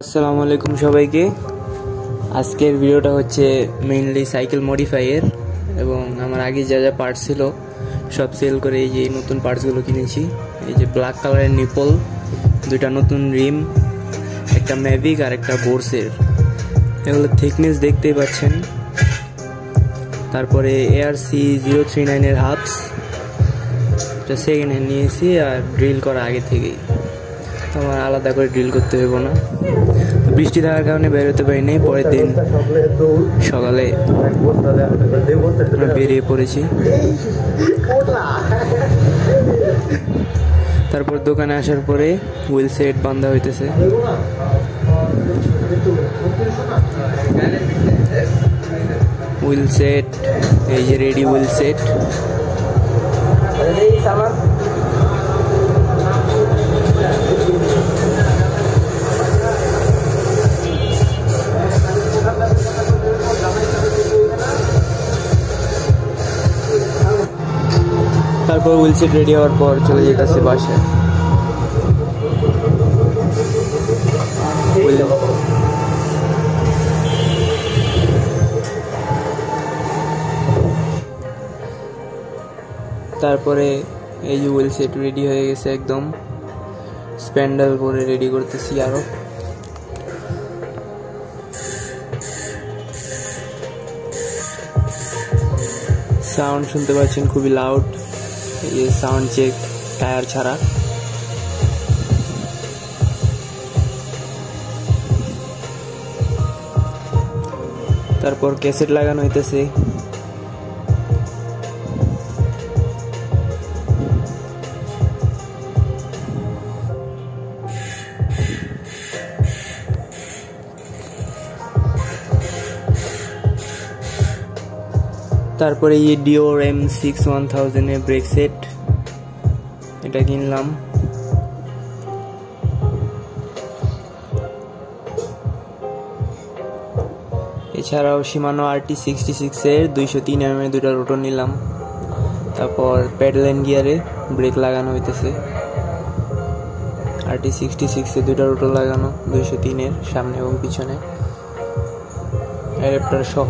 আসসালামু আলাইকুম সবাইকে। আজকের ভিডিওটা হচ্ছে মেইনলি সাইকেল মডিফাইয়ের, এবং আমার আগে যা যা পার্টস ছিল সব সেল করে এই যে নতুন পার্টসগুলো কিনেছি। এই যে ব্ল্যাক কালারের নিপল, দুইটা নতুন রিম, একটা ম্যাভিক আর একটা বোর্সের, এগুলো থিকনেস দেখতেই পাচ্ছেন। তারপরে ARC-039 হাবস, এটা সেকেন্ড হ্যান্ড নিয়েছি আর ড্রিল করা আগে থেকেই, তো আমার আলাদা করে ড্রিল করতে হইব না। বৃষ্টি থাকার কারণে বেরোতে পারি নাই, পরের দিন সকালে বেরিয়ে পড়েছি। তারপর দোকানে আসার পরে হুইল সেট বান্ধা হইতেছে। হুইল সেট, এই যে রেডি হুইল সেট। তারপর হুইল সেট রেডি হওয়ার পর চলে যেতেছে বাসায়। তারপরে এই যে হুইল সেট রেডি হয়ে গেছে, একদম স্প্যান্ডেল করে রেডি করতেছি আরো। সাউন্ড শুনতে পাচ্ছেন খুবই লাউড, এই সাউন্ড চেক টায়ার ছাড়া। তারপর ক্যাসেট লাগানো হইতেছে। তারপরে এই ডিওর M6-1000 এর ব্রেক সেট, এটা কিনলাম। এছাড়াও Shimano RT66 এর 203 mm এর দুটা রোটর নিলাম। তারপর প্যাডেল এন্ড গিয়ারে ব্রেক লাগানো হইতেছে। RT66 এর দুটা রোটর লাগানো, 203 এর সামনে এবং পিছনে, অ্যাডাপ্টার সহ।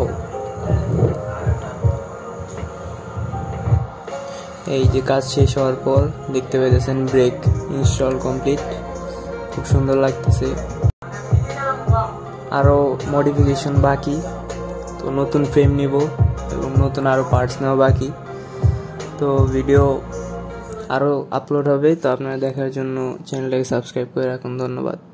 এই যে কাজ শেষ হওয়ার পর দেখতে পেয়েছেন ব্রেক ইনস্টল কমপ্লিট, খুব সুন্দর লাগতেছে। আরও মডিফিকেশন বাকি, তো নতুন ফ্রেম নিব এবং নতুন আরও পার্টস নেওয়া বাকি, তো ভিডিও আরও আপলোড হবে। তো আপনারা দেখার জন্য চ্যানেলটাকে সাবস্ক্রাইব করে রাখুন। ধন্যবাদ।